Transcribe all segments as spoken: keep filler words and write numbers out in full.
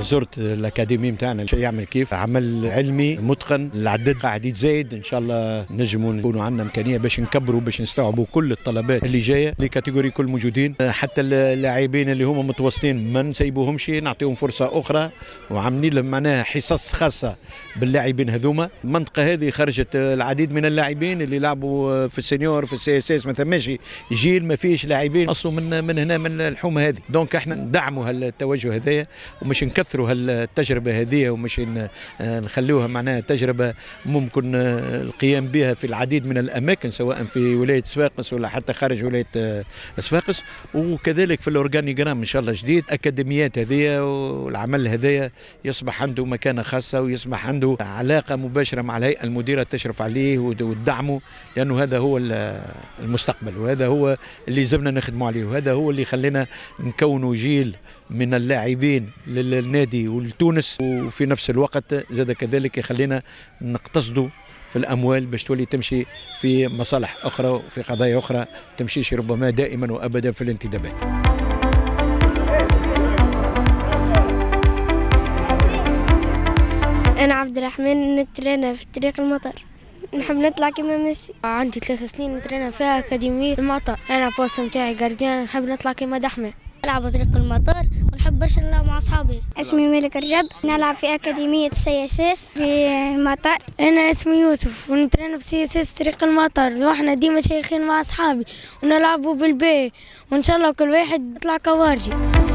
زرت الاكاديمي نتاعنا يعمل كيف عمل علمي متقن، العدد قاعد يتزايد، ان شاء الله نجموا نكونوا عندنا امكانيه باش نكبروا باش نستوعبوا كل الطلبات اللي جايه، لي كاتيجوري كل موجودين، حتى اللاعبين اللي هما متوسطين ما نسيبوهمش، نعطيهم فرصه اخرى، وعاملين لهم معناها حصص خاصه باللاعبين هذوما. المنطقه هذه خرجت العديد من اللاعبين اللي لعبوا في السينيور في السي اس اس، ما ثماش جيل ما فيش لاعبين اصلا من من هنا من الحومه هذه. دونك احنا ندعموا هالتوجه هذايا ومش نكثروا هالتجربه هذه ومش نخلوها معناها تجربه ممكن القيام بها في العديد من الاماكن سواء في ولايه صفاقس ولا حتى خارج ولايه صفاقس، وكذلك في الاورجانيجرام ان شاء الله جديد اكاديميات هذه والعمل هذايا يصبح عنده مكانه خاصه ويصبح عنده علاقه مباشره مع الهيئه المديره تشرف عليه وتدعمه، لانه هذا هو المستقبل وهذا هو اللي لازمنا نخدموا عليه وهذا هو اللي خلينا نكونوا جيل من اللاعبين للنادي ولتونس، وفي نفس الوقت زاد كذلك يخلينا نقتصدوا في الاموال باش تولي تمشي في مصالح اخرى وفي قضايا اخرى، تمشيش ربما دائما وابدا في الانتدابات. انا عبد الرحمن نترينا في طريق المطر، نحب نطلع كيما ميسي. عندي ثلاث سنين نترينا فيها أكاديمية المطر. أنا بوست نتاعي جارديان، نحب نطلع كيما دحمة. نلعب طريق المطر ونحب برشا نلعب مع أصحابي. اسمي مالك رجب، نلعب في أكاديمية سي اس اس في المطر. أنا اسمي يوسف ونترينا في سي اس اس طريق المطر، وإحنا ديما شيخين مع أصحابي ونلعبوا بالبي، وإن شاء الله كل واحد يطلع كوارجي.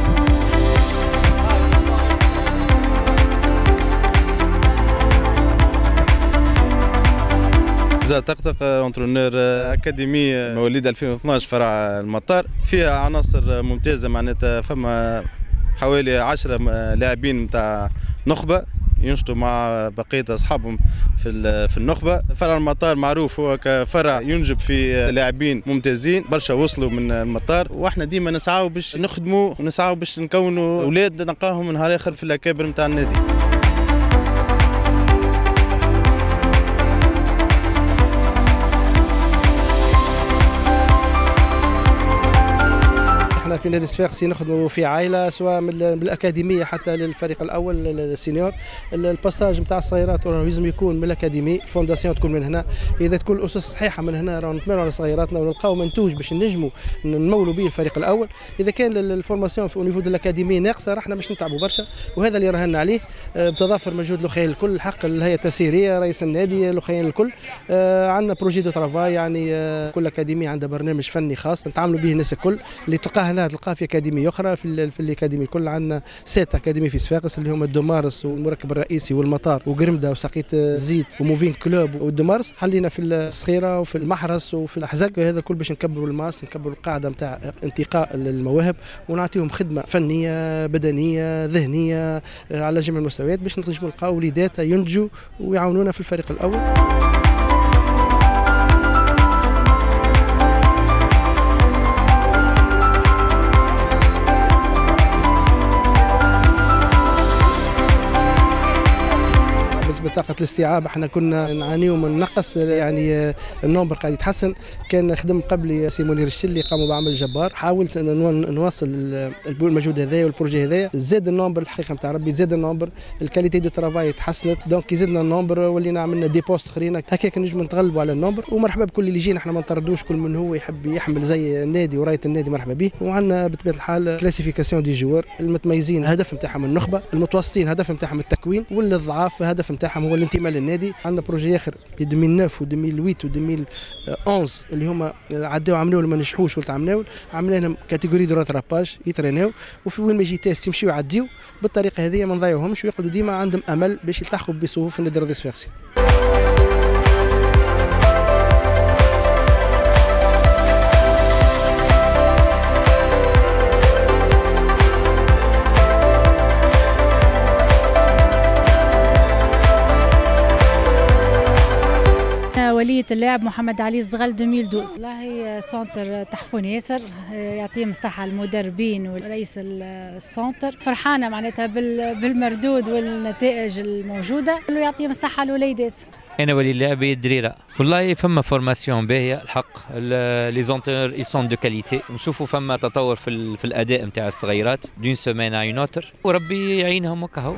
زاد طقطق اونترونور اكاديمي مواليد ألفين واثناش فرع المطار، فيها عناصر ممتازه معناتها، فما حوالي عشرة لاعبين نتاع نخبه ينشطوا مع بقيه اصحابهم في في النخبه. فرع المطار معروف هو كفرع ينجب في لاعبين ممتازين برشا وصلوا من المطار، واحنا ديما نسعاو باش نخدموا ونسعاو باش نكونوا اولاد نلقاهم نهار اخر في الاكابر نتاع النادي. في نادي صفاقسي نخدموا في عائله سواء من الاكاديميه حتى للفريق الاول السينيور. الباساج نتاع الصغيرات لازم يكون من الاكاديمي، الفونداسيون تكون من هنا، اذا تكون الاسس صحيحه من هنا راهو نتمروا على صغيراتنا ونلقاو منتوج باش نجموا نمولوا به الفريق الاول. اذا كان الفورماسيون في نيفو الاكاديمي ناقصه راحنا باش نتعبوا برشا، وهذا اللي راهنا عليه بتضافر مجهود الاخوين الكل. الحق الهيئه التسييريه رئيس النادي الاخوين الكل، عندنا بروجي دو ترافاي، يعني كل اكاديميه عندها برنامج فني خاص نتعاملوا به الناس الكل اللي تلقاه هنا تلقاه في اكاديميه اخرى. في في الاكاديمي الكل عندنا ست اكاديمي في صفاقس اللي هما الدومارس والمركب الرئيسي والمطار وقرمده وسقيت الزيت وموفين كلوب والدومارس. حلينا في الصخيره وفي المحرس وفي الاحزاب، هذا الكل باش نكبروا الماس، نكبروا القاعده نتاع انتقاء المواهب ونعطيهم خدمه فنيه بدنيه ذهنيه على جميع المستويات باش نجموا نلقاو وليدات ينتجوا ويعاونونا في الفريق الاول. بطاقة الاستيعاب احنا كنا نعانيو من نقص، يعني النومبر قاعد يتحسن. كان خدم قبلي سي منير الشلي قاموا بعمل جبار، حاولت نواصل المجهود هذايا والبروجي هذايا، زاد النومبر الحقيقة نتاع ربي، زاد النومبر، الكاليتي دو ترافاي تحسنت، دونك يزيدنا النومبر ولينا عملنا دي بوست اخرين هكاك نجموا نتغلبوا على النومبر. ومرحبا بكل اللي يجينا، احنا ما نطردوش، كل من هو يحب يحمل زي النادي ورايه النادي مرحبا به. وعندنا بطبيعة الحال كلاسيفيكاسيون دي جوار، المتميزين هدف نتاعهم النخبة، المتوسطين هدف نتاعهم التكوين، والضعاف هدف نتاعهم هو الانتماء للنادي. عندنا بروجي اخر في ألفين وتسعة و ألفين وثمانية و ألفين وأحد عشر اللي هما عداو عملوا ما نجحوش وتعملوا، عملنا لهم كاتيجوري دو راتراباج يتريناو، وفي وين ما يجي تيست يمشيو يعديو. بالطريقه هذه ما نضيعوهمش ويقعدوا ديما عندهم امل باش يلتحقوا بصفوف النادي الرياضي الصفاقسي. ولية اللاعب محمد علي الزغل ألفين واثناشر. والله سونتر تحفون ياسر، يعطيهم الصحة المدربين ورئيس السونتر. فرحانة معناتها بالمردود والنتائج الموجودة، ويعطيهم الصحة الوليدات. انا ولي اللاعب الدريره. والله فما فورماسيون باهيه الحق، لي زونتور اي سون دو كاليتي. نشوفوا فما تطور في, في الاداء نتاع الصغيرات دون سيمين ا اون اوتر، وربي يعينهم وكهو.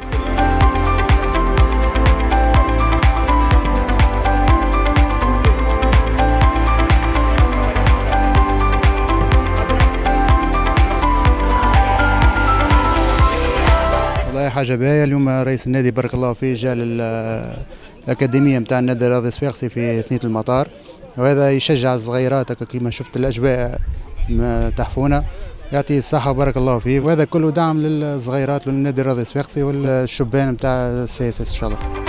والله حاجه باهيه. اليوم رئيس النادي بارك الله فيه جاء الأكاديمية نتاع النادي الرياضي الصفاقسي في ثنية المطار، وهذا يشجع الصغيرات كما شفت الأجواء تحفونة. يعطيه الصحة بارك الله فيه، وهذا كله دعم للصغيرات للنادي الرياضي الصفاقسي والشبان نتاع السي اس اس إن شاء الله.